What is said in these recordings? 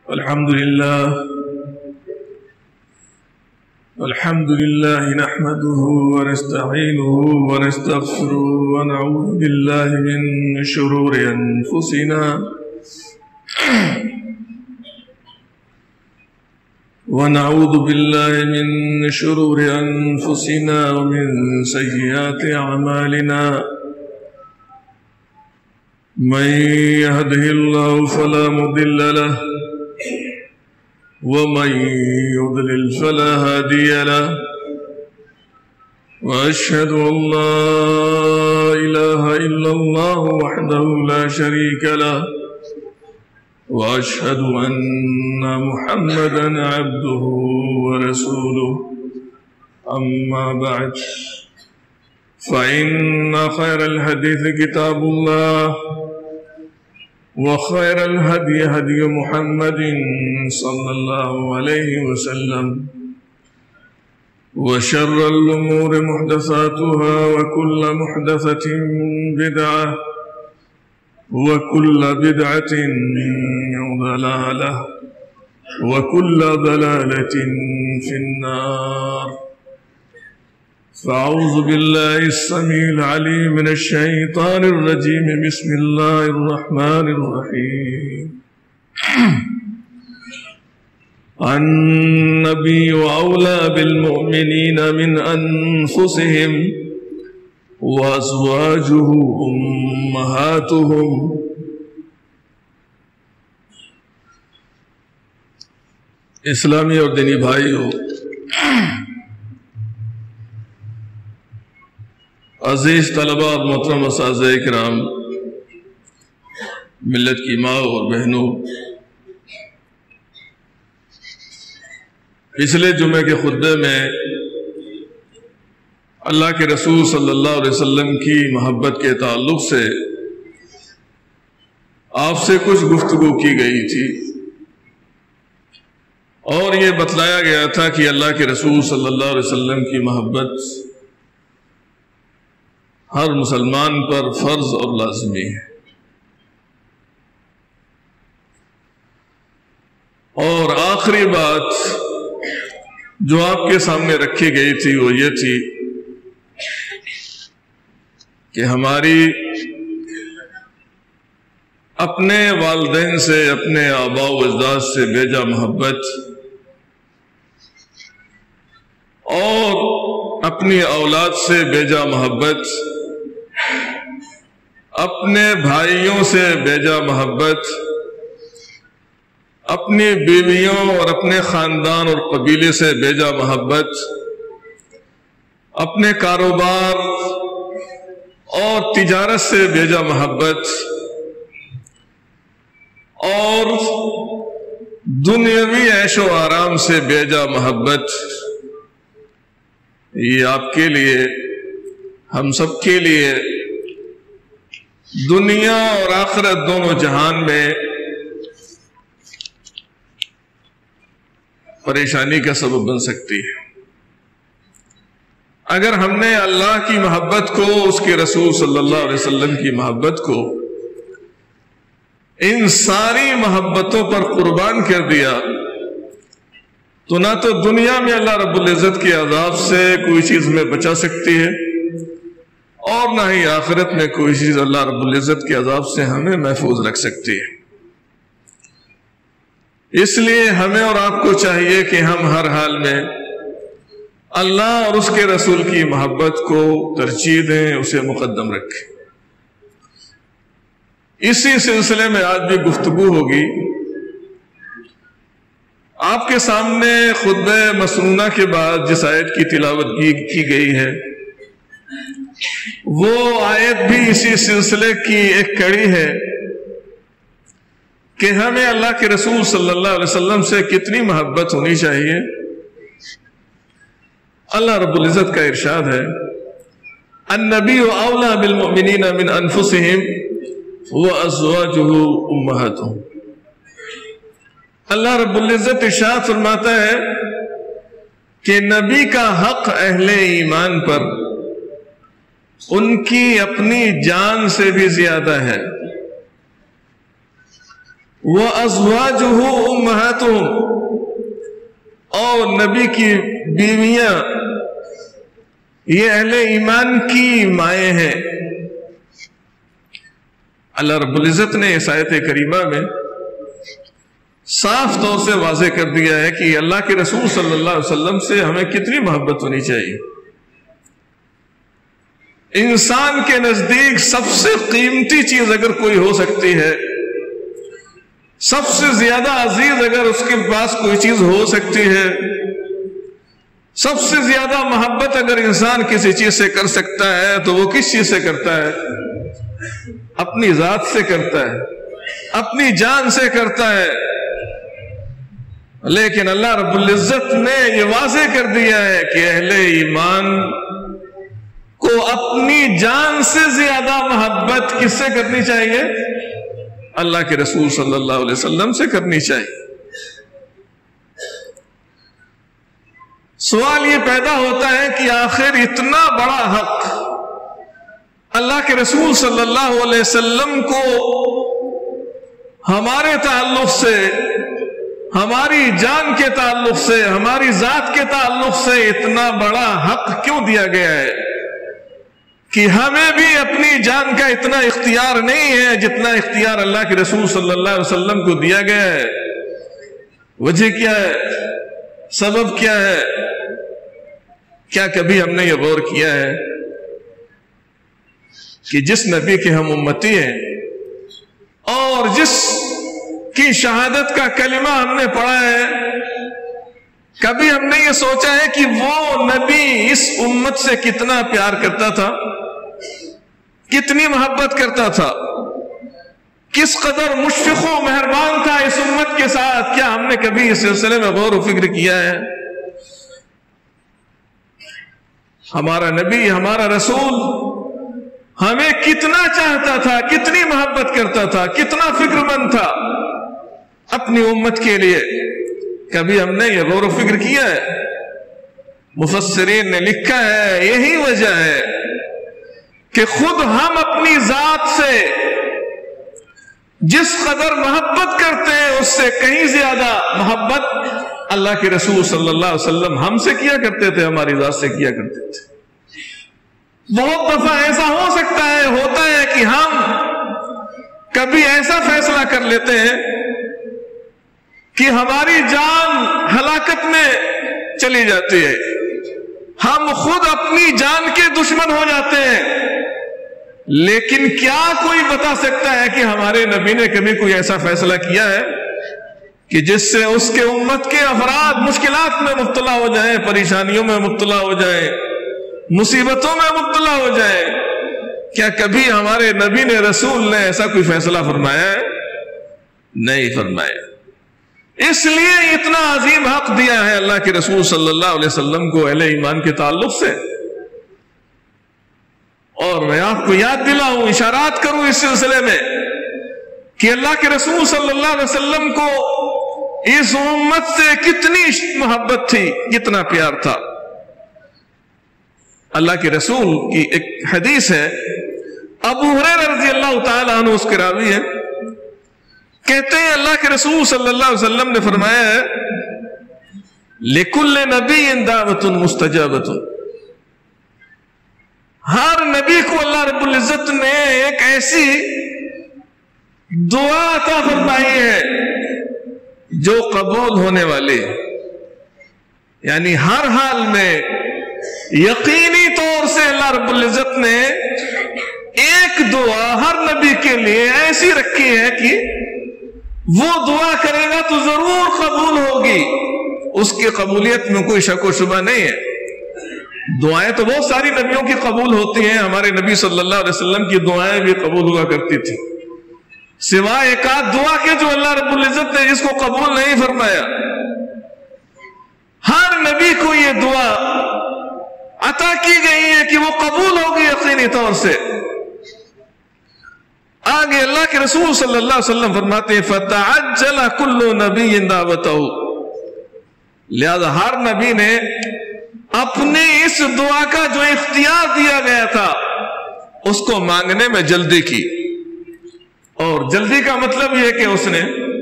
الحمد لله نحمده ونستعينه ونستغفره ونعوذ بالله من شرور أنفسنا ومن سيئات أعمالنا من يهده الله فلا مضل له ومن يضلل فلا هادي له وأشهد أن لا إله إلا الله وحده لا شريك له وأشهد أن محمدا عبده ورسوله أما بعد فإن خير الحديث كتاب الله وخير الهدي هدي محمد صلى الله عليه وسلم وشر الأمور محدثاتها وكل محدثة بدعة وكل بدعة ضلالة وكل ضلالة في النار فأعوذ بالله السميع العليم من الشيطان الرجيم بسم الله الرحمن الرحيم النبي أولى بالمؤمنين من أنفسهم وأزواجه أمهاتهم اسلامی اور دینی بھائیو، عزیز طلباء اور محترم اساتذہ کرام، ملت کی ماں اور بہنوں، پچھلے جمعے کے خطبے میں اللہ کے رسول صلی اللہ علیہ وسلم کی محبت کے تعلق سے آپ سے کچھ گفتگو کی گئی تھی اور یہ بتلایا گیا تھا کہ اللہ کے رسول صلی اللہ علیہ وسلم کی محبت ہر مسلمان پر فرض اور لازمی ہے، اور آخری بات جو آپ کے سامنے رکھی گئی تھی وہ یہ تھی کہ ہماری اپنے والدین سے، اپنے آباء و اجداد سے بیجا محبت اور اپنی اولاد سے بیجا محبت، اپنے بھائیوں سے بیجا محبت، اپنی بیویوں اور اپنے خاندان اور قبیلے سے بیجا محبت، اپنے کاروبار اور تجارت سے بیجا محبت اور دنیاوی عیش و آرام سے بیجا محبت، یہ آپ کے لیے، ہم سب کے لیے دنیا اور آخرت دونوں جہان میں پریشانی کا سبب بن سکتی ہے۔ اگر ہم نے اللہ کی محبت کو، اس کے رسول صلی اللہ علیہ وسلم کی محبت کو ان ساری محبتوں پر قربان کر دیا تو نہ تو دنیا میں اللہ رب العزت کے عذاب سے کوئی چیز ہمیں بچا سکتی ہے اور نہ ہی آخرت میں کوئی چیز اللہ رب العزت کے عذاب سے ہمیں محفوظ رکھ سکتی ہے۔ اس لیے ہمیں اور آپ کو چاہیے کہ ہم ہر حال میں اللہ اور اس کے رسول کی محبت کو ترجیح دیں، اسے مقدم رکھیں۔ اسی سلسلے میں آج بھی گفتگو ہوگی۔ آپ کے سامنے خطبہ مسنونہ کے بعد جس آیت کی تلاوت کی گئی ہے وہ آیت بھی اسی سلسلے کی ایک کڑی ہے کہ ہمیں اللہ کے رسول صلی اللہ علیہ وسلم سے کتنی محبت ہونی چاہیے۔ اللہ رب العزت کا ارشاد ہے، النبی اولیٰ بالمؤمنین من انفسہم وازواجہ امہاتہم۔ اللہ رب العزت ارشاد فرماتا ہے کہ نبی کا حق اہل ایمان پر ان کی اپنی جان سے بھی زیادہ ہے۔ وَأَزْوَاجُهُ أُمَّهَاتُهُمْ، اور نبی کی بیویاں یہ اہل ایمان کی مائیں ہیں۔ اللہ رب العزت نے اس آیت کریمہ میں صاف طور سے واضح کر دیا ہے کہ اللہ کے رسول صلی اللہ علیہ وسلم سے ہمیں کتنی محبت ہونی چاہیے۔ انسان کے نزدیک سب سے قیمتی چیز اگر کوئی ہو سکتی ہے، سب سے زیادہ عزیز اگر اس کے پاس کوئی چیز ہو سکتی ہے، سب سے زیادہ محبت اگر انسان کسی چیز سے کر سکتا ہے تو وہ کس چیز سے کرتا ہے؟ اپنی ذات سے کرتا ہے، اپنی جان سے کرتا ہے۔ لیکن اللہ رب العزت نے یہ واضح کر دیا ہے کہ اہل ایمان کو اپنی جان سے زیادہ محبت کس سے کرنی چاہیے؟ اللہ کے رسول صلی اللہ علیہ وسلم سے کرنی چاہیے۔ سوال یہ پیدا ہوتا ہے کہ آخر اتنا بڑا حق اللہ کے رسول صلی اللہ علیہ وسلم کو ہمارے تعلق سے، ہماری جان کے تعلق سے، ہماری ذات کے تعلق سے اتنا بڑا حق کیوں دیا گیا ہے کہ ہمیں بھی اپنی جان کا اتنا اختیار نہیں ہے جتنا اختیار اللہ کے رسول صلی اللہ علیہ وسلم کو دیا گیا ہے؟ وجہ کیا ہے؟ سبب کیا ہے؟ کیا کبھی ہم نے یہ غور کیا ہے کہ جس نبی کے ہم امتی ہیں اور جس کی شہادت کا کلمہ ہم نے پڑھا ہے، کبھی ہم نے یہ سوچا ہے کہ وہ نبی اس امت سے کتنا پیار کرتا تھا، کتنی محبت کرتا تھا، کس قدر مشفق و مہربان تھا اس امت کے ساتھ؟ کیا ہم نے کبھی اس سلسلے میں غور و فکر کیا ہے؟ ہمارا نبی، ہمارا رسول ہمیں کتنا چاہتا تھا، کتنی محبت کرتا تھا، کتنا فکر مند تھا اپنی امت کے لیے؟ کبھی ہم نے یہ غور و فکر کیا ہے؟ مفسرین نے لکھا ہے یہی وجہ ہے کہ خود ہم اپنی ذات سے جس قدر محبت کرتے ہیں اس سے کہیں زیادہ محبت اللہ کے رسول صلی اللہ علیہ وسلم ہم سے کیا کرتے تھے، ہماری ذات سے کیا کرتے تھے۔ بہت دفعہ ایسا ہو سکتا ہے، ہوتا ہے کہ ہم کبھی ایسا فیصلہ کر لیتے ہیں کہ ہماری جان ہلاکت میں چلی جاتی ہے، ہم خود اپنی جان کے دشمن ہو جاتے ہیں۔ لیکن کیا کوئی بتا سکتا ہے کہ ہمارے نبی نے کبھی کوئی ایسا فیصلہ کیا ہے کہ جس سے اس کے امت کے افراد مشکلات میں مبتلا ہو جائیں، پریشانیوں میں مبتلا ہو جائیں، مصیبتوں میں مبتلا ہو جائیں؟ کیا کبھی ہمارے نبی نے، رسول نے ایسا کوئی فیصلہ فرمایا ہے؟ نہیں فرمایا۔ اس لیے اتنا عظیم حق دیا ہے اللہ کے رسول صلی اللہ علیہ وسلم کو اہل ایمان کے تعلق سے۔ اور میں آپ کو یاد دلاؤں، اشارات کروں اس سلسلے میں کہ اللہ کے رسول صلی اللہ علیہ وسلم کو اس امت سے کتنی محبت تھی، کتنا پیار تھا۔ اللہ کے رسول کی ایک حدیث ہے، ابو ہریرہ رضی اللہ تعالی عنہ اس کے راوی ہیں، کہتے ہیں اللہ کے رسول صلی اللہ علیہ وسلم نے فرمایا ہے لِكُلِّ نَبِيٍّ دَعْوَةٌ مُسْتَجَابَةٌ، ہر نبی کو اللہ رب العزت نے ایک ایسی دعا عطا فرمائی ہے جو قبول ہونے والی، یعنی ہر حال میں یقینی طور سے اللہ رب العزت نے ایک دعا ہر نبی کے لیے ایسی رکھی ہے کہ وہ دعا کرے گا تو ضرور قبول ہوگی، اس کی قبولیت میں کوئی شک و شبہ نہیں ہے۔ دعائیں تو بہت ساری نبیوں کی قبول ہوتی ہیں، ہمارے نبی صلی اللہ علیہ وسلم کی دعائیں بھی قبول ہوا کرتی تھی، سوائے ایک آدھ دعا کے جو اللہ رب العزت نے جس کو قبول نہیں فرمایا۔ ہر نبی کو یہ دعا عطا کی گئی ہے کہ وہ قبول ہوگی یقینی طور سے۔ آگے اللہ کے رسول صلی اللہ علیہ وسلم فرماتے ہیں فَتَعَجَّلَ كُلُّ نَبِيٍّ دَعْوَتَهُ، لہذا ہر نبی نے اپنی اس دعا کا جو اختیار دیا گیا تھا اس کو مانگنے میں جلدی کی، اور جلدی کا مطلب یہ کہ اس نے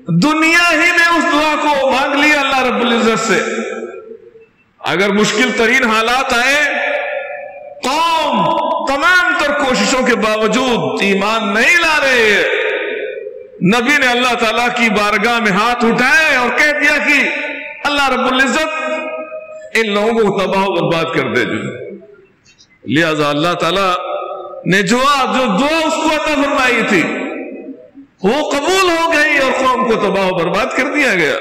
دنیا ہی میں اس دعا کو مانگ لیا اللہ رب العزت سے. اگر مشکل ترین حالات آئے، قوم تمام تر کوششوں کے باوجود ایمان نہیں لا رہے ہیں، نبی نے اللہ تعالیٰ کی بارگاہ میں ہاتھ اٹھائے اور کہہ دیا کہ اللہ رب العزت ان لوگوں کو تباہ و برباد کر دے. لہذا اللہ تعالیٰ نے جو دعا اس کو عطا فرمائی تھی وہ قبول ہو گئی اور قوم کو تباہ و برباد کر دیا گیا.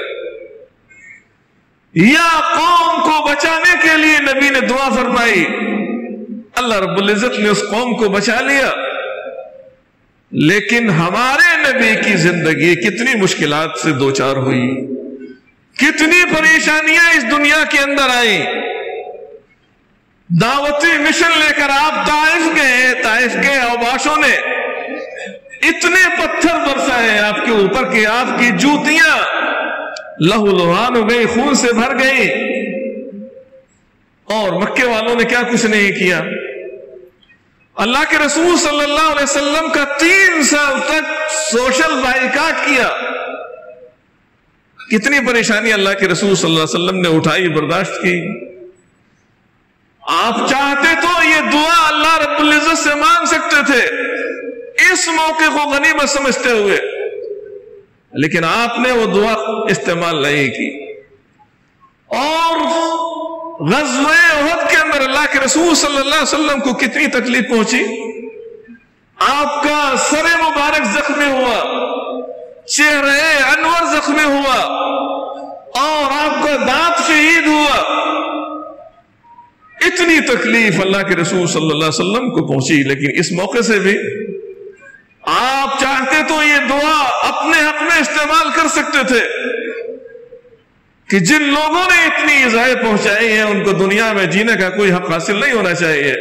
یا قوم کو بچانے کے لیے نبی نے دعا فرمائی، اللہ رب العزت نے اس قوم کو بچا لیا. لیکن ہمارے نبی کی زندگی کتنی مشکلات سے دوچار ہوئی، کتنی پریشانیاں اس دنیا کے اندر آئیں. دعوتی مشن لے کر آپ طائف گئے، طائف کے اوباشوں نے اتنے پتھر برسائے آپ کے اوپر کہ آپ کی جوتیاں لہو لہان ہو گئی، خون سے بھر گئی. اور مکے والوں نے کیا کچھ نہیں کیا. اللہ کے رسول صلی اللہ علیہ وسلم کا 3 سال تک سوشل بائیکاٹ کیا. کتنی پریشانی اللہ کے رسول صلی اللہ علیہ وسلم نے اٹھائی، برداشت کی. آپ چاہتے تو یہ دعا اللہ رب العزت سے مانگ سکتے تھے اس موقع کو غنیمت سمجھتے ہوئے، لیکن آپ نے وہ دعا استعمال نہیں کی. اور غزوہ احد کے اندر اللہ کے رسول صلی اللہ علیہ وسلم کو کتنی تکلیف پہنچی. آپ کا سر مبارک زخمی ہوا، چہرے انور زخمی ہوا، اور آپ کا دانت شہید ہوا. اتنی تکلیف اللہ کے رسول صلی اللہ علیہ وسلم کو پہنچی. لیکن اس موقع سے بھی آپ چاہتے تو یہ دعا اپنے حق میں استعمال کر سکتے تھے کہ جن لوگوں نے اتنی ایذائیں پہنچائی ہیں ان کو دنیا میں جینے کا کوئی حق حاصل نہیں ہونا چاہیے.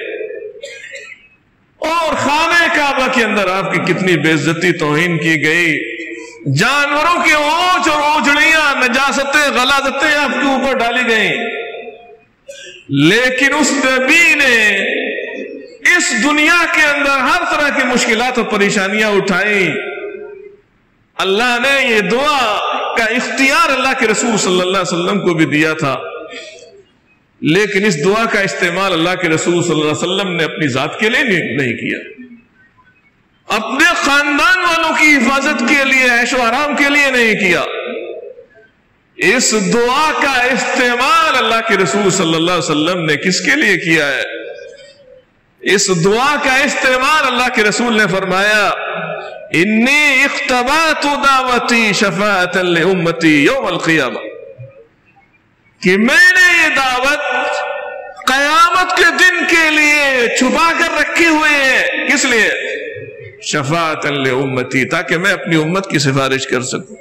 اور خانہ کعبہ کے اندر آپ کی کتنی بے عزتی توہین کی گئی، جانوروں کی اونچ اور اوجڑیاں، نجاستیں، غلاظتیں آپ کے اوپر ڈالی گئیں. لیکن اس نبی نے اس دنیا کے اندر ہر طرح کی مشکلات اور پریشانیاں اٹھائیں. اللہ نے یہ دعا کا اختیار اللہ کے رسول صلی اللہ علیہ وسلم کو بھی دیا تھا، لیکن اس دعا کا استعمال اللہ کے رسول صلی اللہ علیہ وسلم نے اپنی ذات کے لیے نہیں کیا، اپنے خاندان والوں کی حفاظت کے لیے، عیش و آرام کے لیے نہیں کیا. اس دعا کا استعمال اللہ کے رسول صلی اللہ علیہ وسلم نے کس کے لیے کیا ہے؟ اس دعا کا استعمال اللہ کے رسول نے فرمایا، انی اختبات دعوتی شفاعتا لامتی یوم القیامہ، کہ میں نے یہ دعوت قیامت کے دن کے لیے چھپا کر رکھی ہوئی ہے. کس لیے؟ شفاعتا لامتی، تاکہ میں اپنی امت کی سفارش کر سکوں.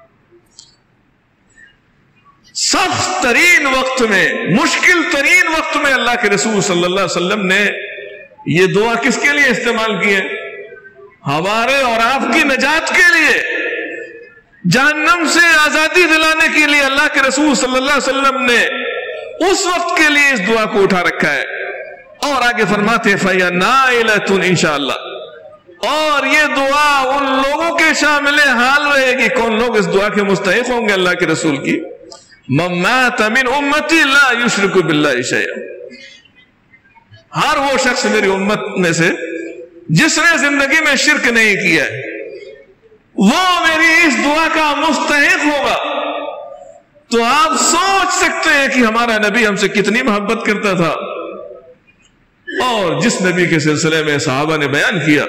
سخت ترین وقت میں، مشکل ترین وقت میں اللہ کے رسول صلی اللہ علیہ وسلم نے یہ دعا کس کے لیے استعمال کی ہے؟ ہمارے اور آپ کی نجات کے لیے، جہنم سے آزادی دلانے کے لیے اللہ کے رسول صلی اللہ علیہ وسلم نے اس وقت کے لیے اس دعا کو اٹھا رکھا ہے. اور آگے فرماتے ہیں فَيَا نَائِلَةٌ انشاءاللہ، اور یہ دعا ان لوگوں کے شامل حال رہے گی. کون لوگ اس دعا کے مستحق ہوں گے اللہ کے رسول کی؟ مَن مَاتَ مِنْ أُمَّتِي لَا يُشْرِكُ بِاللَّهِ شَيْئًا، ہر وہ شخص میری امت میں سے جس نے زندگی میں شرک نہیں کیا ہے وہ میری اس دعا کا مستحق ہوگا. تو آپ سوچ سکتے ہیں کہ ہمارا نبی ہم سے کتنی محبت کرتا تھا. اور جس نبی کے سلسلے میں صحابہ نے بیان کیا،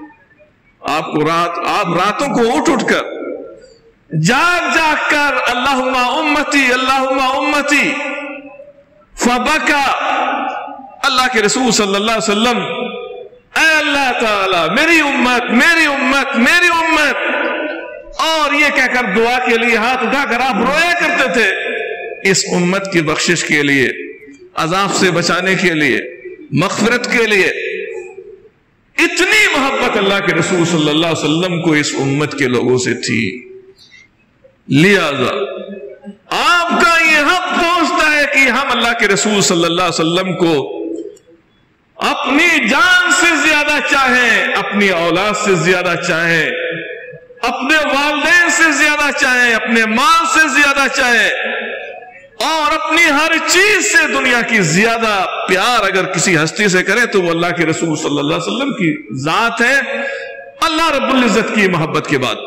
آپ راتوں کو اٹھ کر جاگ کر اللہم امتی اللہم امتی فبکا، اللہ کے رسول صلی اللہ علیہ وسلم، اے اللہ تعالی میری امت میری امت میری امت، اور یہ کہہ کر دعا کے لیے ہاتھ اٹھا کر آپ رویا کرتے تھے اس امت کی بخشش کے لیے، عذاب سے بچانے کے لیے، مغفرت کے لیے. اتنی محبت اللہ کے رسول صلی اللہ علیہ وسلم کو اس امت کے لوگوں سے تھی. لہذا آپ کا یہ حق پہنچتا ہے کہ ہم اللہ کے رسول صلی اللہ علیہ وسلم کو اپنی جان سے زیادہ چاہیں، اپنی اولاد سے زیادہ چاہیں، اپنے والدین سے زیادہ چاہیں، اپنے مال سے زیادہ چاہیں، اور اپنی ہر چیز سے دنیا کی زیادہ پیار اگر کسی ہستی سے کریں تو وہ اللہ کے رسول صلی اللہ علیہ وسلم کی ذات ہے، اللہ رب العزت کی محبت کے بعد۔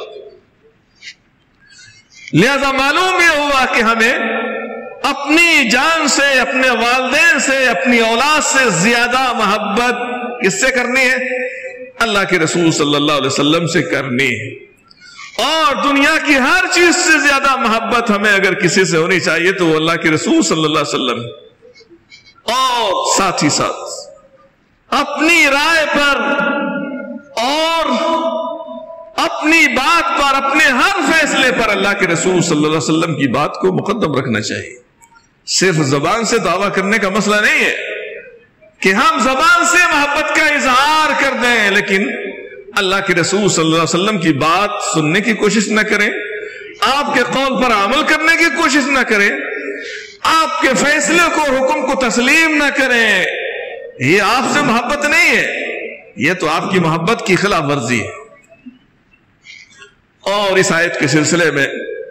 لہذا معلوم یہ ہوا کہ ہمیں اپنی جان سے، اپنے والدین سے، اپنی اولاد سے زیادہ محبت کس سے کرنی ہے؟ اللہ کے رسول صلی اللہ علیہ وسلم سے کرنی ہے۔ اور دنیا کی ہر چیز سے زیادہ محبت ہمیں اگر کسی سے ہونی چاہیے تو وہ اللہ کے رسول صلی اللہ علیہ وسلم، اور ساتھ ہی ساتھ اپنی رائے پر اور اپنی بات پر، اپنے ہر فیصلے پر اللہ کے رسول صلی اللہ علیہ وسلم کی بات کو مقدم رکھنا چاہیے۔ صرف زبان سے دعویٰ کرنے کا مسئلہ نہیں ہے کہ ہم زبان سے محبت کا اظہار کر دیں لیکن اللہ کے رسول صلی اللہ علیہ وسلم کی بات سننے کی کوشش نہ کریں، آپ کے قول پر عمل کرنے کی کوشش نہ کریں، آپ کے فیصلے کو، حکم کو تسلیم نہ کریں۔ یہ آپ سے محبت نہیں ہے، یہ تو آپ کی محبت کی خلاف ورزی ہے۔ اور اس آیت کے سلسلے میں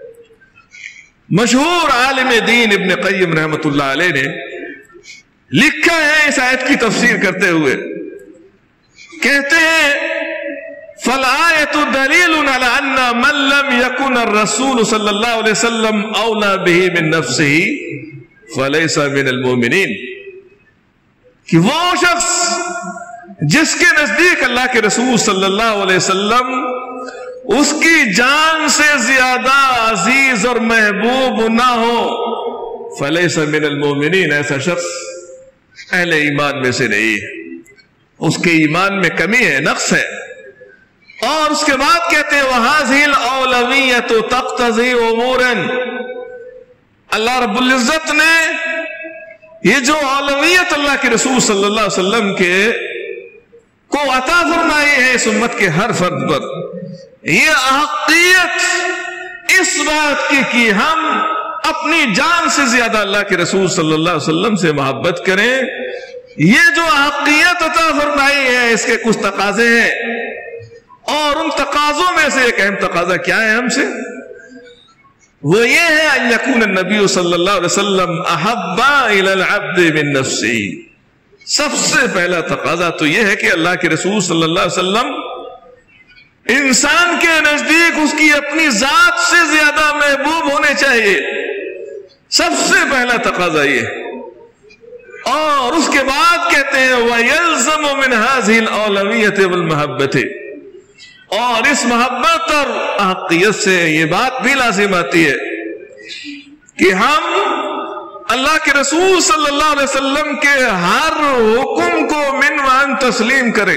مشہور عالم دین ابن قیم رحمۃ اللہ علیہ نے لکھا ہے اس آیت کی تفسیر کرتے ہوئے، کہتے ہیں فَالْآيَةُ دَلِيلٌ عَلَىٰ أَنَّ مَن لَّمْ يَكُنْ الرَّسُولُ صلی اللہ علیہ وسلم أَوْلَىٰ بِهِ مِن نَفْسِهِ فَلَيْسَ مِنَ الْمُؤْمِنِينَ، کہ وہ شخص جس کے نزدیک اللہ کے رسول صلی اللہ علیہ وسلم اس کی جان سے زیادہ عزیز اور محبوب نہ ہو، فَلَيْسَ مِنَ الْمُؤْمِنِينَ، ایسا شخص اہل ایمان میں سے نہیں ہے، اس کے ایمان میں کمی ہے، نقص ہے۔ اور اس کے بعد کہتے ہیں وَهَذِهِ الْأَوْلَوِيَّةُ تَقْتَضِي أُمُورًا، اللہ رب العزت نے یہ جو اولویت اللہ کے رسول صلی اللہ علیہ وسلم کے کو عطا فرمائی ہے اس امت کے ہر فرد پر، یہ احقیت اس بات کی کہ ہم اپنی جان سے زیادہ اللہ کے رسول صلی اللہ علیہ وسلم سے محبت کریں، یہ جو احقیت عطا فرمائی ہے اس کے کچھ تقاضے ہیں، اور ان تقاضوں میں سے ایک اہم تقاضا کیا ہے ہم سے؟ وہ یہ ہے ان یکون النبی صلی اللہ علیہ وسلم احب الی العبد من نفسہ، سب سے پہلا تقاضا تو یہ ہے کہ اللہ کے رسول صلی اللہ علیہ وسلم انسان کے نزدیک اس کی اپنی ذات سے زیادہ محبوب ہونے چاہیے، سب سے پہلا تقاضا یہ ہے۔ اور اس کے بعد کہتے ہیں وَيَلْزَمُ مِنْ هَذِهِ الْأَوْلَوِيَّةِ وَالْمَحَبَّةِ، اور اس محبت اور احقیت سے یہ بات بھی لازم آتی ہے کہ ہم اللہ کے رسول صلی اللہ علیہ وسلم کے ہر حکم کو من وان تسلیم کریں،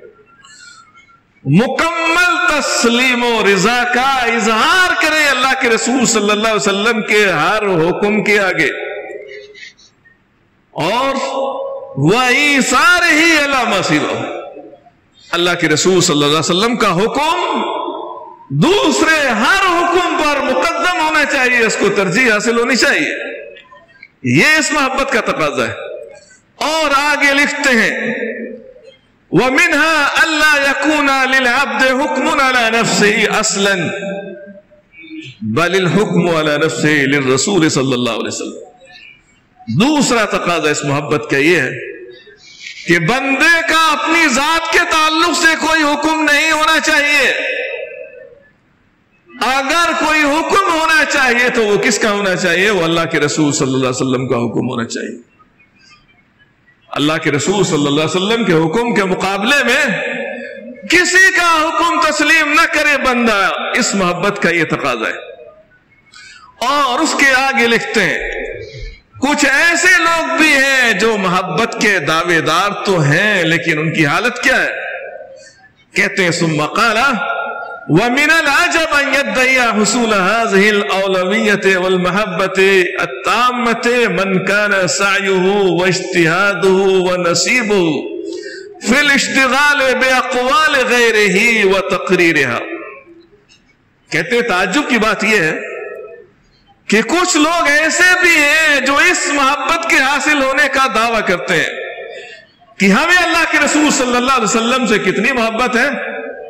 مکمل تسلیم و رضا کا اظہار کریں اللہ کے رسول صلی اللہ علیہ وسلم کے ہر حکم کے آگے، اور وَإِيثَارِهِ عَلَىٰ مَا سِوَاهُ، اللہ کے رسول صلی اللہ علیہ وسلم کا حکم دوسرے ہر حکم پر مقدم ہونا چاہیے، اس کو ترجیح حاصل ہونی چاہیے، یہ اس محبت کا تقاضا ہے۔ اور آگے لکھتے ہیں وَمِنْهَا أَلَّا يَكُونَ لِلْعَبْدِ حُكْمٌ عَلَى نَفْسِهِ أَصْلًا بَلِ الْحُكْمُ عَلَى نَفْسِهِ لِلرَّسُولِ صلی اللہ علیہ وسلم۔ دوسرا تقاضا اس محبت کا یہ ہے کہ بندے کا اپنی ذات کے تعلق سے کوئی حکم نہیں ہونا چاہیے، اگر کوئی حکم ہونا چاہیے تو وہ کس کا ہونا چاہیے؟ وہ اللہ کے رسول صلی اللہ علیہ وسلم کا حکم ہونا چاہیے۔ اللہ کے رسول صلی اللہ علیہ وسلم کے حکم کے مقابلے میں کسی کا حکم تسلیم نہ کرے بندہ، اس محبت کا یہ تقاضا ہے۔ اور اس کے آگے لکھتے ہیں کچھ ایسے لوگ بھی ہیں جو محبت کے دعوے دار تو ہیں لیکن ان کی حالت کیا ہے؟ کہتے ہیں ثم قال وَمِنَ الْعَجَبِ أَن يَدَّعِيَ حُصُولَ هَذِهِ الْأَوْلَوِيَّةِ وَالْمَحَبَّةِ التَّامَّةِ مَنْ كَانَ سَعْيُهُ وَاجْتِهَادُهُ وَنَصِيبُهُ فِي الْاشْتِغَالِ بِأَقْوَالِ غَيْرِهِ وَتَقْرِيرِهَا۔ کہتے ہیں تعجب کی بات یہ ہے کہ کچھ لوگ ایسے بھی ہیں جو اس محبت کے حاصل ہونے کا دعویٰ کرتے ہیں کہ ہمیں اللہ کے رسول صلی اللہ علیہ وسلم سے کتنی محبت ہے،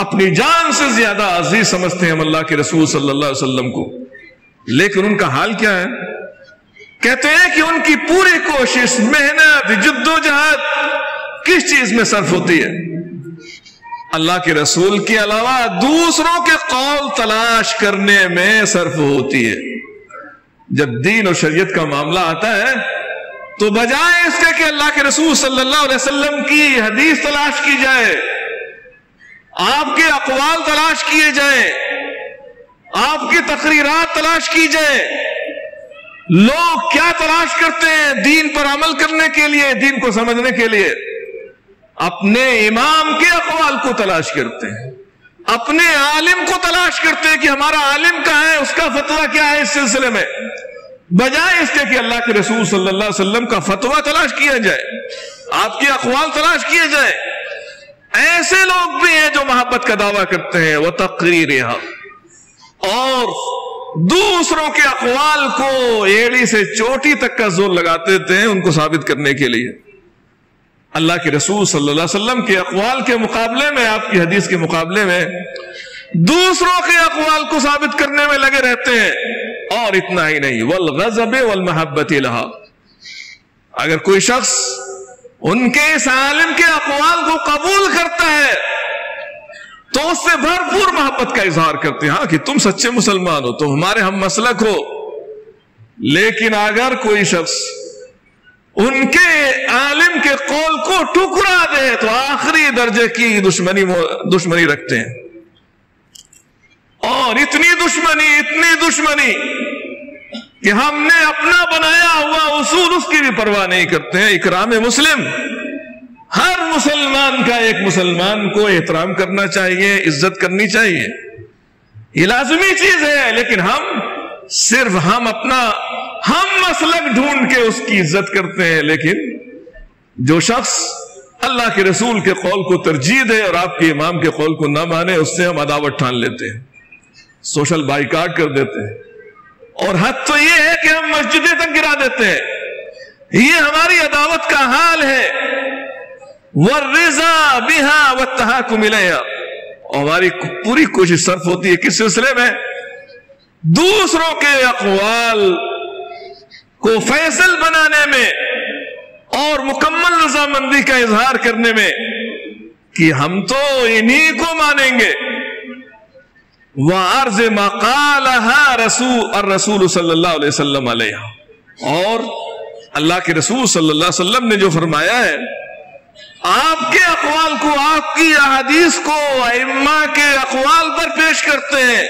اپنی جان سے زیادہ عزیز سمجھتے ہیں ہم اللہ کے رسول صلی اللہ علیہ وسلم کو، لیکن ان کا حال کیا ہے؟ کہتے ہیں کہ ان کی پوری کوشش، محنت، جد و جہد کس چیز میں صرف ہوتی ہے؟ اللہ کے رسول کے علاوہ دوسروں کے قول تلاش کرنے میں صرف ہوتی ہے۔ جب دین اور شریعت کا معاملہ آتا ہے تو بجائے اس کے کہ اللہ کے رسول صلی اللہ علیہ وسلم کی حدیث تلاش کی جائے، آپ کے اقوال تلاش کیے جائیں، آپ کی تقریرات تلاش کی جائے، لوگ کیا تلاش کرتے ہیں دین پر عمل کرنے کے لیے، دین کو سمجھنے کے لیے؟ اپنے امام کے اقوال کو تلاش کرتے ہیں، اپنے عالم کو تلاش کرتے ہیں کہ ہمارا عالم کہاں ہے، اس کا فتویٰ کیا ہے اس سلسلے میں، بجائے اس کے کہ اللہ کے رسول صلی اللہ علیہ وسلم کا فتویٰ تلاش کیا جائے، آپ کے اقوال تلاش کیے جائیں۔ ایسے لوگ بھی ہیں جو محبت کا دعویٰ کرتے ہیں، وہ تقریرها، اور دوسروں کے اقوال کو ایڑی سے چوٹی تک کا زور لگاتے تھے ان کو ثابت کرنے کے لیے۔ اللہ کے رسول صلی اللہ علیہ وسلم کے اقوال کے مقابلے میں، آپ کی حدیث کے مقابلے میں دوسروں کے اقوال کو ثابت کرنے میں لگے رہتے ہیں۔ اور اتنا ہی نہیں، والغضب والمحبت لہا، اگر کوئی شخص ان کے اس عالم کے اقوال کو قبول کرتا ہے تو اس سے بھرپور محبت کا اظہار کرتے ہیں، ہاں کہ تم سچے مسلمان ہو، تم ہمارے ہم مسلک ہو۔ لیکن اگر کوئی شخص ان کے عالم کے قول کو ٹکرا دے تو آخری درجے کی دشمنی رکھتے ہیں، اور اتنی دشمنی کہ ہم نے اپنا بنایا ہوا اصول اس کی بھی پرواہ نہیں کرتے ہیں۔ اکرام مسلم، ہر مسلمان کا ایک مسلمان کو احترام کرنا چاہیے، عزت کرنی چاہیے، یہ لازمی چیز ہے، لیکن ہم اپنا مسلک ڈھونڈ کے اس کی عزت کرتے ہیں۔ لیکن جو شخص اللہ کے رسول کے قول کو ترجیح دے اور آپ کے امام کے قول کو نہ مانے، اس سے ہم عداوت ٹھان لیتے ہیں، سوشل بائیکاٹ کر دیتے ہیں، اور حد تو یہ ہے کہ ہم مسجدیں تک گرا دیتے ہیں۔ یہ ہماری عداوت کا حال ہے۔ وَالرِّضَا بِهَا وَالتَّحَاكُمْ إِلَيْهَا، اور ہماری پوری کوشش صرف ہوتی ہے کس سلسلے میں؟ دوسروں کے اقوال کو فیصل بنانے میں اور مکمل رضامندی کا اظہار کرنے میں کہ ہم تو انہی کو مانیں گے۔ وَعَرْضِ مَا قَالَهَا الرَّسُولُ صلی اللہ علیہ وسلم علیہا، اور اللہ کے رسول صلی اللہ علیہ وسلم نے جو فرمایا ہے، آپ کے اقوال کو، آپ کی احادیث کو ائمہ کے اقوال پر پیش کرتے ہیں،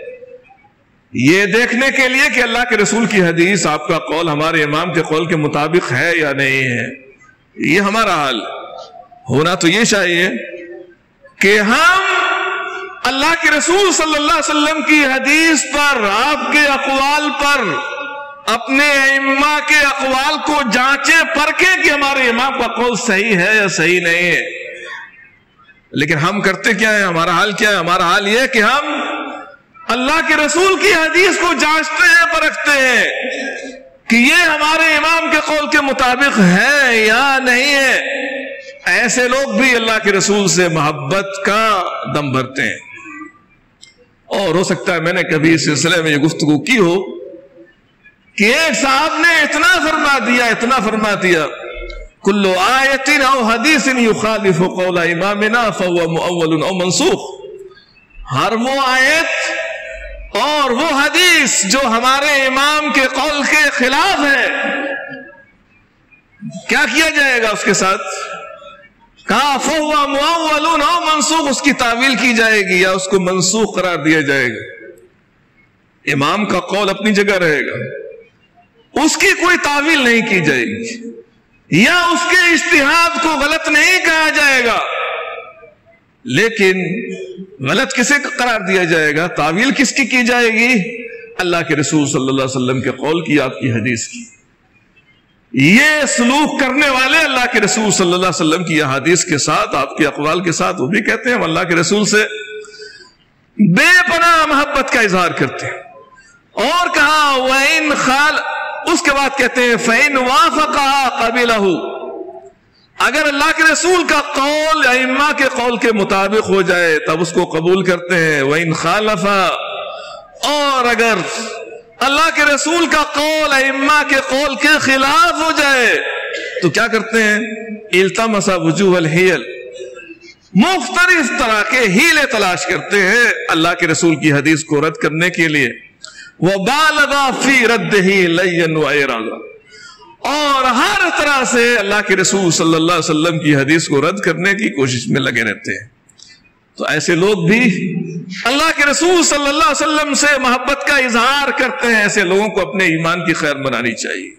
یہ دیکھنے کے لیے کہ اللہ کے رسول کی حدیث، آپ کا قول ہمارے امام کے قول کے مطابق ہے یا نہیں ہے۔ یہ ہمارا حال ہونا تو یہ چاہیے کہ ہم اللہ کے رسول صلی اللہ علیہ وسلم کی حدیث پر، آپ کے اقوال پر، اپنے ائمہ کے اقوال کو جانچیں پرکھیں کہ ہمارے امام کا قول صحیح ہے یا صحیح نہیں ہے۔ لیکن ہم کرتے کیا ہے؟ ہمارا حال کیا ہے؟ ہمارا حال یہ ہے کہ ہم اللہ کے رسول کی حدیث کو جانچتے ہیں، پرکھتے ہیں کہ یہ ہمارے امام کے قول کے مطابق ہے یا نہیں ہے۔ ایسے لوگ بھی اللہ کے رسول سے محبت کا دم بھرتے ہیں۔ اور ہو سکتا ہے میں نے کبھی اس سلسلے میں یہ گفتگو کی ہو کہ ایک صاحب نے اتنا فرما دیا کل آیت او حدیث یخالف قول امامنا فهو مؤول او منسوخ، ہر وہ آیت اور وہ حدیث جو ہمارے امام کے قول کے خلاف ہے، کیا کیا جائے گا اس کے ساتھ؟ کہا فهو مؤول او منسوخ، اس کی تعویل کی جائے گی یا اس کو منسوخ قرار دیا جائے گا۔ امام کا قول اپنی جگہ رہے گا، اس کی کوئی تعویل نہیں کی جائے گی یا اس کے اجتہاد کو غلط نہیں کہا جائے گا، لیکن غلط کسے قرار دیا جائے گا؟ تعویل کس کی جائے گی؟ اللہ کے رسول صلی اللہ علیہ وسلم کے قول کی، آپ کی حدیث کی۔ یہ سلوک کرنے والے اللہ کے رسول صلی اللہ علیہ وسلم کی احادیث کے ساتھ، آپ کے اقوال کے ساتھ، وہ بھی کہتے ہیں ہم اللہ کے رسول سے بے پناہ محبت کا اظہار کرتے ہیں۔ اور کہا وَإِنْ خَالَ، اس کے بعد کہتے ہیں فَإِنْ وَافَقَهَا قَبِلَهُ، اگر اللہ کے رسول کا قول ائمہ کے قول کے مطابق ہو جائے تب اس کو قبول کرتے ہیں، وَإِنْ خَالَفَ، اور اگر اللہ کے رسول کا قول ائمہ کے قول کے خلاف ہو جائے تو کیا کرتے ہیں؟ التمس وجوہ الحیل، مختلف طرح کے ہیلے تلاش کرتے ہیں اللہ کے رسول کی حدیث کو رد کرنے کے لیے، وَبَالَغَ فِي رَدِّهِ لَيًّا وَإِرَادًا، اور ہر طرح سے اللہ کے رسول صلی اللہ علیہ وسلم کی حدیث کو رد کرنے کی کوشش میں لگے رہتے ہیں۔ تو ایسے لوگ بھی اللہ کے رسول صلی اللہ علیہ وسلم سے محبت کا اظہار کرتے ہیں، ایسے لوگوں کو اپنے ایمان کی خیر بنانی چاہیے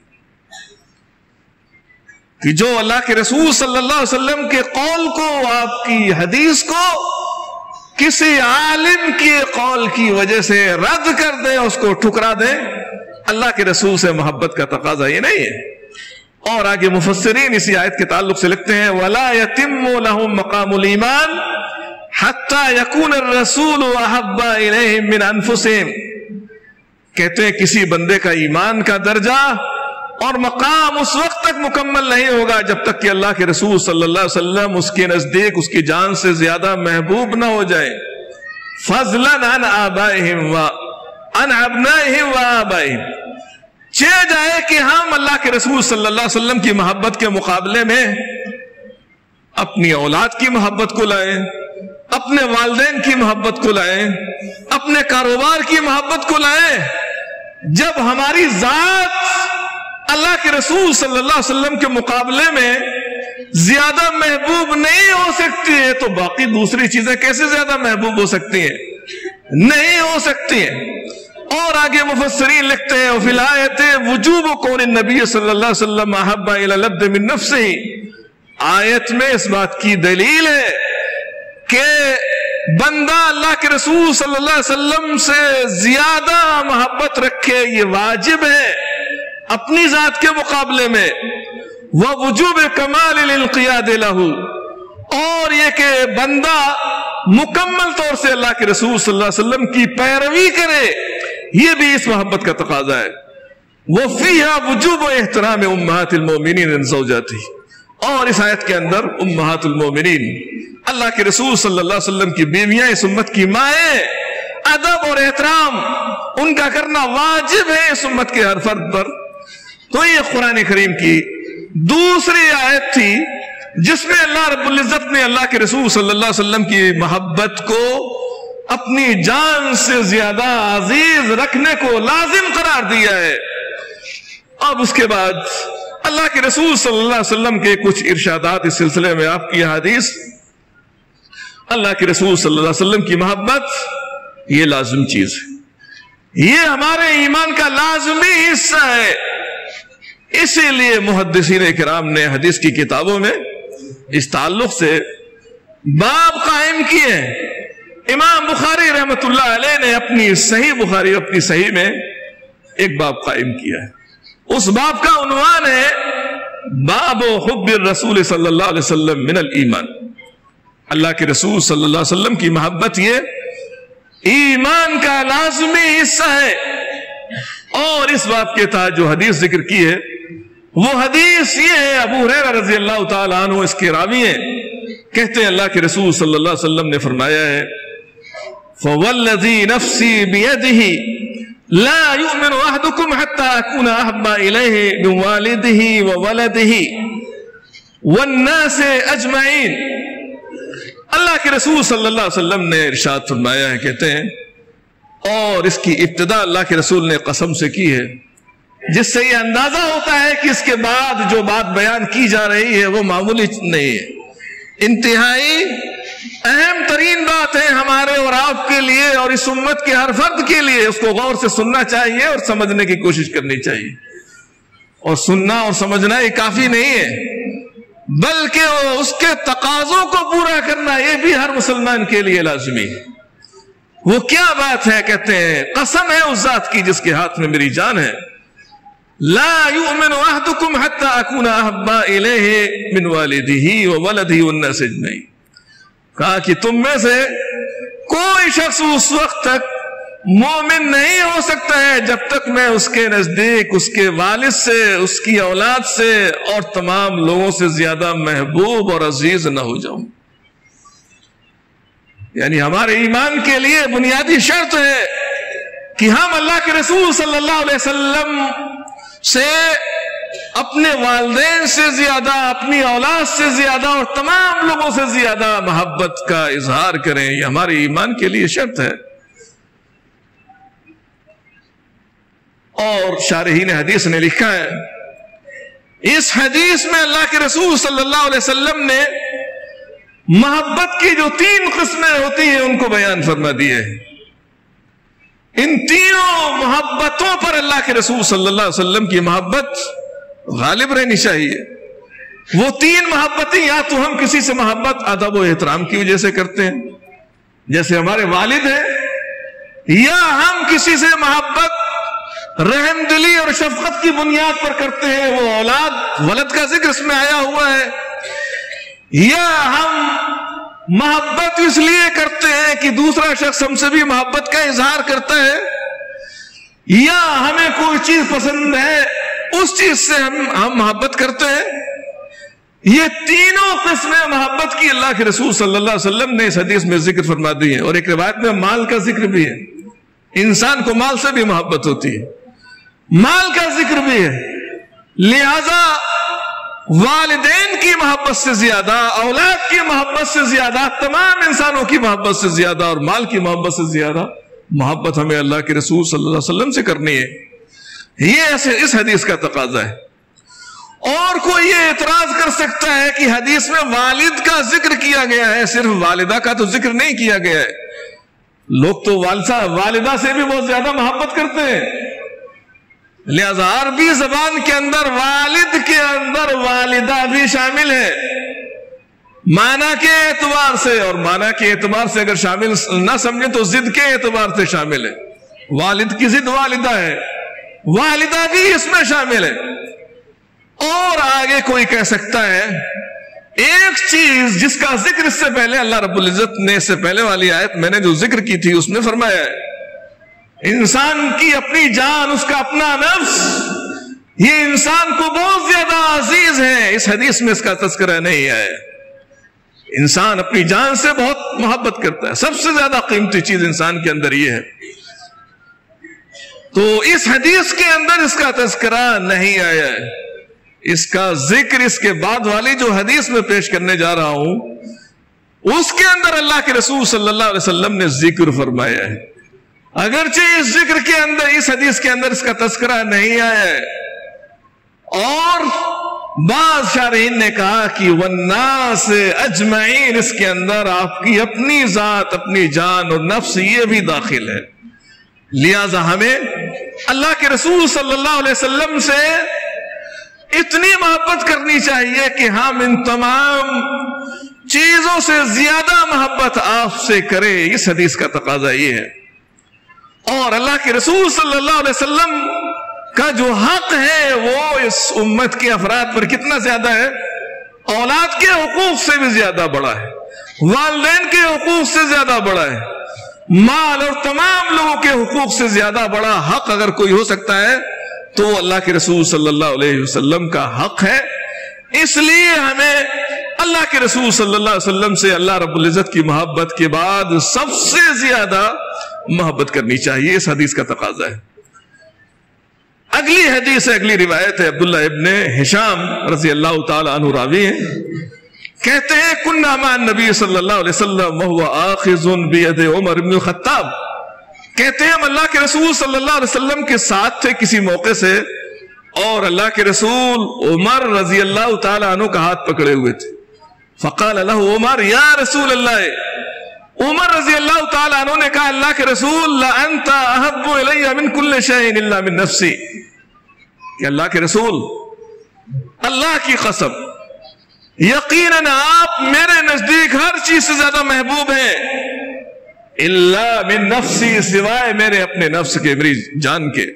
کہ جو اللہ کے رسول صلی اللہ علیہ وسلم کے قول کو، آپ کی حدیث کو کسی عالم کے قول کی وجہ سے رد کر دیں، اس کو ٹھکرا دیں، اللہ کے رسول سے محبت کا تقاضا یہ نہیں ہے۔ اور آگے مفسرین اسی آیت کے تعلق سے لکھتے ہیں وَلَا يَتِمُّ لَهُمْ مَقَامُ الْإِيمَانِ حَتَّى يَكُونَ الرَّسُولُ وَأَحَبَّ إِلَيْهِمْ مِنْ أَنفُسِهِمْ، کہتے ہیں کسی بندے کا ایمان کا درجہ اور مقام اس وقت تک مکمل نہیں ہوگا جب تک کہ اللہ کے رسول صلی اللہ علیہ وسلم اس کے نزدیک اس کی جان سے زیادہ محبوب نہ ہو جائے، فضلاً عن آبائہم وعن ابنائہم وآبائہم، چہ جائے کہ ہم اللہ کے رسول صلی اللہ علیہ وسلم کی محبت کے مقابلے میں اپنی اولاد کی محبت کو لائیں، اپنے والدین کی محبت کو لائیں، اپنے کاروبار کی محبت کو لائیں۔ جب ہماری ذات اللہ کے رسول صلی اللہ علیہ وسلم کے مقابلے میں زیادہ محبوب نہیں ہو سکتی ہے تو باقی دوسری چیزیں کیسے زیادہ محبوب ہو سکتی ہیں؟ نہیں ہو سکتی ہیں۔ اور آگے مفسرین لکھتے ہیں وفی الآیت وجوب کون النبی صلی اللہ علیہ وسلم احب الی العبد من نفسہ، آیت میں اس بات کی دلیل ہے کہ بندہ اللہ کے رسول صلی اللہ علیہ وسلم سے زیادہ محبت رکھے، یہ واجب ہے اپنی ذات کے مقابلے میں، ووجوب کمال الانقیاد لہ، اور یہ کہ بندہ مکمل طور سے اللہ کے رسول صلی اللہ علیہ وسلم کی پیروی کرے، یہ بھی اس محبت کا تقاضا ہے۔ وَفِيهَا وُجُوبُ احترام امہات المومنین ان زوجاتی، اور اس آیت کے اندر امہات المومنین اللہ کے رسول صلی اللہ علیہ وسلم کی بیویاں، اس امت کی مائیں، ادب اور احترام ان کا کرنا واجب ہے اس امت کے ہر فرد پر۔ تو یہ قرآن کریم کی دوسری آیت تھی جس میں اللہ رب العزت نے اللہ کے رسول صلی اللہ علیہ وسلم کی محبت کو اپنی جان سے زیادہ عزیز رکھنے کو لازم قرار دیا ہے۔ اب اس کے بعد اللہ کے رسول صلی اللہ علیہ وسلم کے کچھ ارشادات اس سلسلے میں، آپ کی حدیث، اللہ کے رسول صلی اللہ علیہ وسلم کی محبت یہ لازم چیز ہے، یہ ہمارے ایمان کا لازمی حصہ ہے۔ اسی لیے محدثین کرام نے حدیث کی کتابوں میں اس تعلق سے باب قائم کیے ہیں۔ امام بخاری رحمت اللہ علیہ نے اپنی صحیح بخاری، اپنی صحیح میں ایک باب قائم کیا ہے، اس باب کا عنوان ہے باب حب الرسول صلی اللہ علیہ وسلم من الایمان، اللہ کے رسول صلی اللہ علیہ وسلم کی محبت یہ ایمان کا لازمی حصہ ہے۔ اور اس باب کے تحت جو حدیث ذکر کی ہے وہ حدیث یہ ہے، ابو ہریرہ رضی اللہ تعالیٰ عنہ اس کے راوی ہیں، کہتے ہیں اللہ کے رسول صلی اللہ علیہ وسلم نے فرمایا ہے فوالذی نفسی بیدہ لا یؤمن احدکم حتی اکون احب الیہ من والدہ وولدہ والناس اجمعین۔ اللہ کے رسول صلی اللہ علیہ وسلم نے ارشاد فرمایا ہے، کہتے ہیں، اور اس کی ابتدا اللہ کے رسول نے قسم سے کی ہے، جس سے یہ اندازہ ہوتا ہے کہ اس کے بعد جو بات بیان کی جا رہی ہے وہ معمولی نہیں ہے، انتہائی اہم ترین بات ہے ہمارے اور آپ کے لیے اور اس امت کے ہر فرد کے لیے۔ اس کو غور سے سننا چاہیے اور سمجھنے کی کوشش کرنی چاہیے، اور سننا اور سمجھنا یہ کافی نہیں ہے بلکہ اس کے تقاضوں کو پورا کرنا یہ بھی ہر مسلمان کے لیے لازمی ہے۔ وہ کیا بات ہے؟ کہتے ہیں قسم ہے اس ذات کی جس کے ہاتھ میں میری جان ہے، لا یؤمن احدکم حتی اکون احب الیہ من والدہ وولدہ والناس اجمعین، کہا کہ تم میں سے کوئی شخص اس وقت تک مومن نہیں ہو سکتا ہے جب تک میں اس کے نزدیک اس کے والد سے، اس کی اولاد سے اور تمام لوگوں سے زیادہ محبوب اور عزیز نہ ہو جاؤں۔ یعنی ہمارے ایمان کے لیے بنیادی شرط ہے کہ ہم اللہ کے رسول صلی اللہ علیہ وسلم سے اپنے والدین سے زیادہ، اپنی اولاد سے زیادہ اور تمام لوگوں سے زیادہ محبت کا اظہار کریں۔ یہ ہمارے ایمان کے لیے شرط ہے۔ اور شارحین حدیث نے لکھا ہے، اس حدیث میں اللہ کے رسول صلی اللہ علیہ وسلم نے محبت کی جو 3 قسمیں ہوتی ہیں ان کو بیان فرما دیے ہیں۔ ان تینوں محبتوں پر اللہ کے رسول صلی اللہ علیہ وسلم کی محبت غالب رہنی چاہیے۔ وہ 3 محبتیں، یا تو ہم کسی سے محبت ادب و احترام کی وجہ سے کرتے ہیں جیسے ہمارے والد ہیں، یا ہم کسی سے محبت رحم دلی اور شفقت کی بنیاد پر کرتے ہیں، وہ اولاد ولد کا ذکر اس میں آیا ہوا ہے، یا ہم محبت اس لیے کرتے ہیں کہ دوسرا شخص ہم سے بھی محبت کا اظہار کرتا ہے، یا ہمیں کوئی چیز پسند ہے اس چیز سے ہم محبت کرتے ہیں۔ یہ تینوں قسمیں محبت کی اللہ کے رسول صلی اللہ علیہ وسلم نے اس حدیث میں ذکر فرما دی ہے۔ اور ایک روایت میں مال کا ذکر بھی ہے، انسان کو مال سے بھی محبت ہوتی ہے، مال کا ذکر بھی ہے، لہذا والدین کی محبت سے زیادہ، اولاد کی محبت سے زیادہ، تمام انسانوں کی محبت سے زیادہ اور مال کی محبت سے زیادہ محبت ہمیں اللہ کے رسول صلی اللہ علیہ وسلم سے کرنی ہے۔ یہ اس حدیث کا تقاضا ہے۔ اور کوئی یہ اعتراض کر سکتا ہے کہ حدیث میں والد کا ذکر کیا گیا ہے، صرف والدہ کا تو ذکر نہیں کیا گیا ہے۔ لوگ تو والدہ سے بھی بہت زیادہ محبت کرتے ہیں، لہذا عربی زبان کے اندر والد کے اندر والدہ بھی شامل ہے، معنی کے اعتبار سے، اور معنی کے اعتبار سے اگر شامل نہ سمجھیں تو ضد کے اعتبار سے شامل ہے۔ والد کی ضد والدہ ہے، والدہ بھی اس میں شامل ہے۔ اور آگے کوئی کہہ سکتا ہے ایک چیز جس کا ذکر اس سے پہلے اللہ رب العزت نے، اس سے پہلے والی آیت میں نے جو ذکر کی تھی اس میں فرمایا ہے انسان کی اپنی جان، اس کا اپنا نفس، یہ انسان کو بہت زیادہ عزیز ہے۔ اس حدیث میں اس کا تذکرہ نہیں ہے۔ انسان اپنی جان سے بہت محبت کرتا ہے، سب سے زیادہ قیمتی چیز انسان کے اندر یہ ہے۔ تو اس حدیث کے اندر اس کا تذکرہ نہیں آیا ہے۔ اس کا ذکر اس کے بعد والی جو حدیث میں پیش کرنے جا رہا ہوں اس کے اندر اللہ کے رسول صلی اللہ علیہ وسلم نے ذکر فرمایا ہے۔ اگرچہ اس ذکر کے اندر، اس حدیث کے اندر اس کا تذکرہ نہیں آیا ہے، اور بعض شارحین نے کہا کہ والناس اجمعین، اس کے اندر آپ کی اپنی ذات، اپنی جان اور نفس یہ بھی داخل ہے۔ لہذا ہمیں اللہ کے رسول صلی اللہ علیہ وسلم سے اتنی محبت کرنی چاہیے کہ ہم ان تمام چیزوں سے زیادہ محبت آپ سے کریں۔ اس حدیث کا تقاضا یہ ہے۔ اور اللہ کے رسول صلی اللہ علیہ وسلم کا جو حق ہے وہ اس امت کے افراد پر کتنا زیادہ ہے؟ اولاد کے حقوق سے بھی زیادہ بڑا ہے، والدین کے حقوق سے زیادہ بڑا ہے، مال اور تمام لوگوں کے حقوق سے زیادہ بڑا حق اگر کوئی ہو سکتا ہے تو اللہ کے رسول صلی اللہ علیہ وسلم کا حق ہے۔ اس لیے ہمیں اللہ کے رسول صلی اللہ علیہ وسلم سے اللہ رب العزت کی محبت کے بعد سب سے زیادہ محبت کرنی چاہیے۔ اس حدیث کا تقاضا ہے۔ اگلی حدیث ہے، اگلی روایت ہے، عبداللہ ابن ہشام رضی اللہ تعالی عنہ راوی ہیں، کہتے ہیں کننا مع النبی صلی اللہ علیہ وسلم وهو آخذ بید عمر بن الخطاب، کہتے ہیں ہم اللہ کے رسول صلی اللہ علیہ وسلم کے ساتھ تھے کسی موقع سے، اور اللہ کے رسول عمر رضی اللہ تعالی عنہ کا ہاتھ پکڑے ہوئے تھے۔ فقال له عمر یا رسول اللہ، عمر رضی اللہ تعالی عنہ نے کہا اللہ کے رسول لانت احب الی من کل شیء الا من نفسی، کہ اللہ کے رسول اللہ کی قسم یقیناً آپ میرے نزدیک ہر چیز سے زیادہ محبوب ہیں، الا من نفسی، سوائے میرے اپنے نفس کے، میری جان کے۔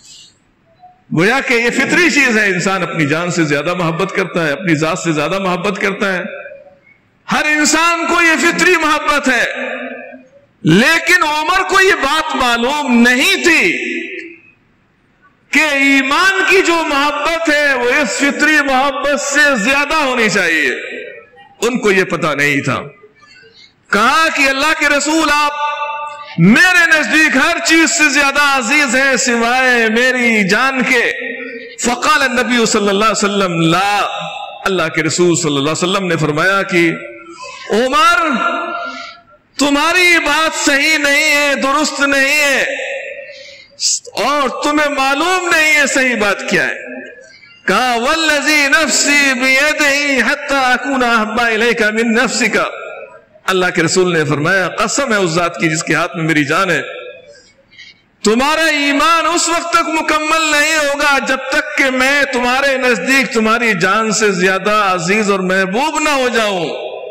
گویا کہ یہ فطری چیز ہے، انسان اپنی جان سے زیادہ محبت کرتا ہے، اپنی ذات سے زیادہ محبت کرتا ہے، ہر انسان کو یہ فطری محبت ہے۔ لیکن عمر کو یہ بات معلوم نہیں تھی کہ ایمان کی جو محبت ہے وہ اس فطری محبت سے زیادہ ہونی چاہیے. ان کو یہ پتہ نہیں تھا. کہا کہ اللہ کے رسول آپ میرے نزدیک ہر چیز سے زیادہ عزیز ہیں سوائے میری جان کے. فقال النبی صلی اللہ علیہ وسلم لا. اللہ کے رسول صلی اللہ علیہ وسلم نے فرمایا کہ عمر تمہاری بات صحیح نہیں ہے, درست نہیں ہے, اور تمہیں معلوم نہیں ہے صحیح بات کیا ہے. کہا والذی نفسی بیدہ حتی اکون احب الیک من نفسک. اللہ کے رسول نے فرمایا قسم ہے اس ذات کی جس کے ہاتھ میں میری جان ہے, تمہارا ایمان اس وقت تک مکمل نہیں ہوگا جب تک کہ میں تمہارے نزدیک تمہاری جان سے زیادہ عزیز اور محبوب نہ ہو جاؤں.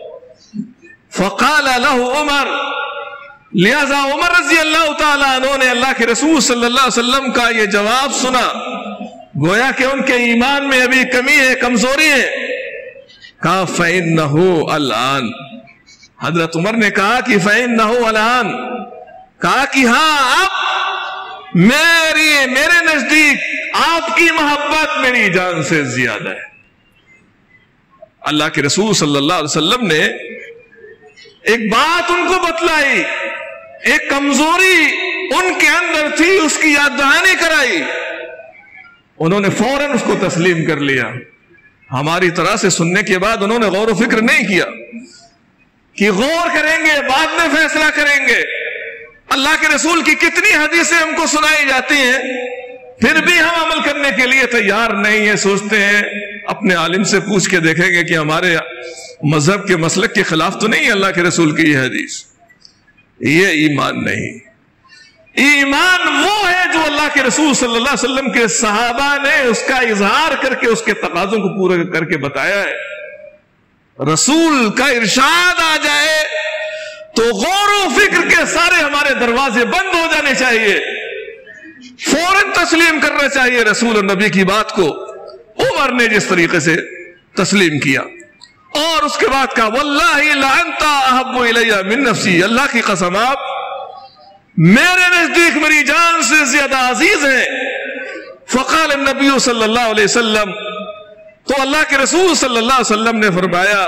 فقال له عمر. لہذا عمر رضی اللہ تعالیٰ عنہ نے اللہ کے رسول صلی اللہ علیہ وسلم کا یہ جواب سنا, گویا کہ ان کے ایمان میں ابھی کمی ہے, کمزوری ہے. کہا فَإِنَّهُ الْآن. حضرت عمر نے کہا کہ فَإِنَّهُ الْآن, کہا کہ ہاں اب میرے نزدیک آپ کی محبت میری جان سے زیادہ ہے. اللہ کے رسول صلی اللہ علیہ وسلم نے ایک بات ان کو بتلائی, ایک کمزوری ان کے اندر تھی, اس کی یاد دہانی کرائی. انہوں نے فوراً اس کو تسلیم کر لیا. ہماری طرح سے سننے کے بعد انہوں نے غور و فکر نہیں کیا کہ غور کریں گے بعد میں فیصلہ کریں گے. اللہ کے رسول کی کتنی حدیثیں ہم کو سنائی جاتی ہیں, پھر بھی ہم عمل کرنے کے لیے تیار نہیں ہیں. سوچتے ہیں اپنے عالم سے پوچھ کے دیکھیں گے کہ ہمارے مذہب کے مسلک کے خلاف تو نہیں ہے اللہ کے رسول کی یہ حدیث. یہ ایمان نہیں. ایمان وہ ہے جو اللہ کے رسول صلی اللہ علیہ وسلم کے صحابہ نے اس کا اظہار کر کے اس کے تقاضوں کو پورا کر کے بتایا ہے. رسول کا ارشاد آ جائے تو غور و فکر کے سارے ہمارے دروازے بند ہو جانے چاہیے, فوراً تسلیم کرنا چاہیے رسول اور نبی کی بات کو. عمر نے جس طریقے سے تسلیم کیا اور اس کے بعد کہا واللہ لانت احب الی من نفسی. اللہ کی قسم آپ میرے نزدیک میری جان سے زیادہ عزیز ہیں. فقال النبی صلی اللہ علیہ وسلم. تو اللہ کے رسول صلی اللہ علیہ وسلم نے فرمایا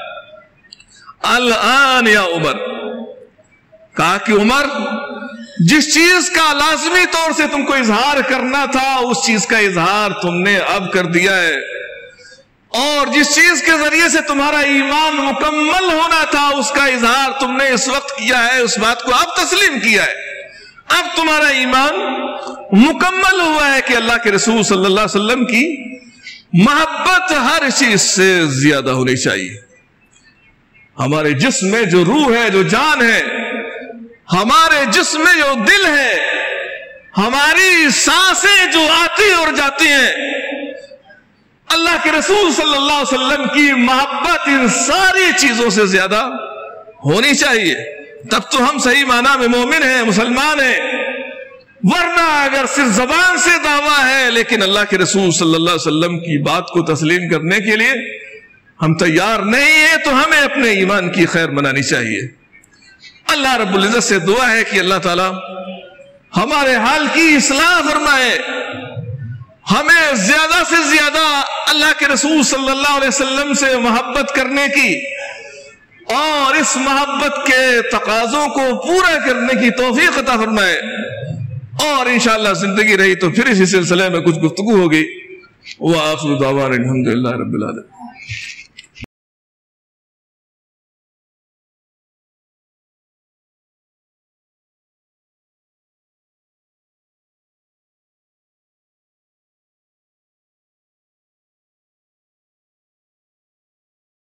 الآن یا عمر. کہا کہ عمر جس چیز کا لازمی طور سے تم کو اظہار کرنا تھا اس چیز کا اظہار تم نے اب کر دیا ہے, اور جس چیز کے ذریعے سے تمہارا ایمان مکمل ہونا تھا اس کا اظہار تم نے اس وقت کیا ہے, اس بات کو اب تسلیم کیا ہے. اب تمہارا ایمان مکمل ہوا ہے کہ اللہ کے رسول صلی اللہ علیہ وسلم کی محبت ہر چیز سے زیادہ ہونی چاہیے. ہمارے جسم میں جو روح ہے, جو جان ہے, ہمارے جسم میں جو دل ہے, ہماری سانسیں جو آتی اور جاتی ہیں, اللہ کے رسول صلی اللہ علیہ وسلم کی محبت ان ساری چیزوں سے زیادہ ہونی چاہیے. تب تو ہم صحیح معنی میں مومن ہیں, مسلمان ہیں. ورنہ اگر صرف زبان سے دعویٰ ہے لیکن اللہ کے رسول صلی اللہ علیہ وسلم کی بات کو تسلیم کرنے کے لیے ہم تیار نہیں ہیں تو ہمیں اپنے ایمان کی خیر منانی چاہیے. اللہ رب العزت سے دعا ہے کہ اللہ تعالی ہمارے حال کی اصلاح فرمائے, ہمیں زیادہ سے زیادہ اللہ کے رسول صلی اللہ علیہ وسلم سے محبت کرنے کی اور اس محبت کے تقاضوں کو پورا کرنے کی توفیق عطا فرمائے. اور انشاءاللہ زندگی رہی تو پھر اسی سلسلے میں کچھ گفتگو ہوگی. وآخر دعوانا الحمدللہ رب العالمین.